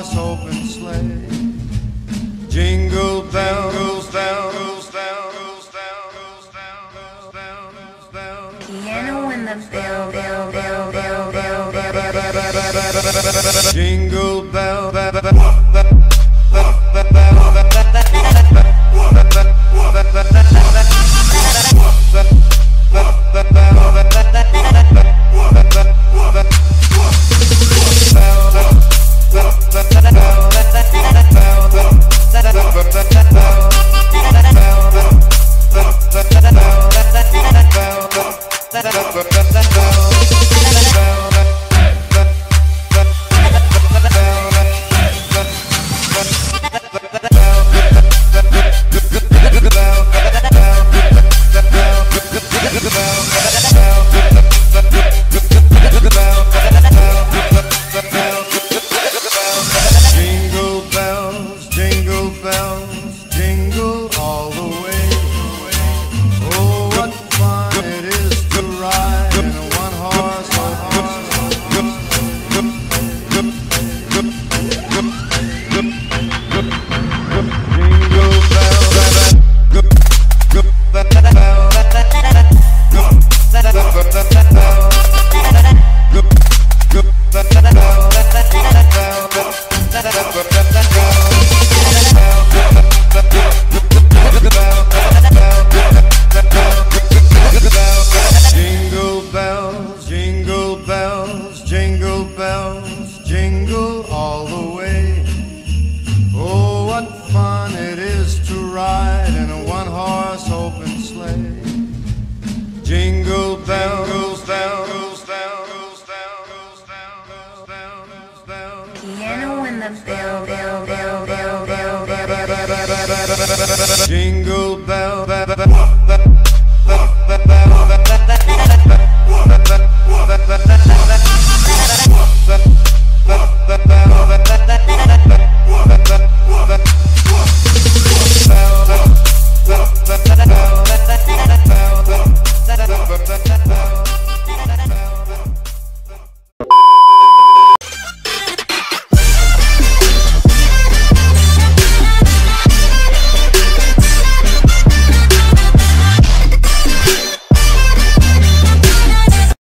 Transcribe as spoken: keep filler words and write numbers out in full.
one-horse open sleigh. Jingle bells, bells, bells, bells, bells, bells, bells. Piano in the bell, bell, bell, bell, bell, bell, bell. Jingle bell, bell, bell, jingle all the way. Oh, what fun it is to ride in a one-horse open sleigh. Jingle bells, bells, bells, bells, bells, bells, bells. Piano in the bell, bell, bell, bell, bell, bell. Jingle bell, bell, bell, bell, bell, bell, bell, bell, bell.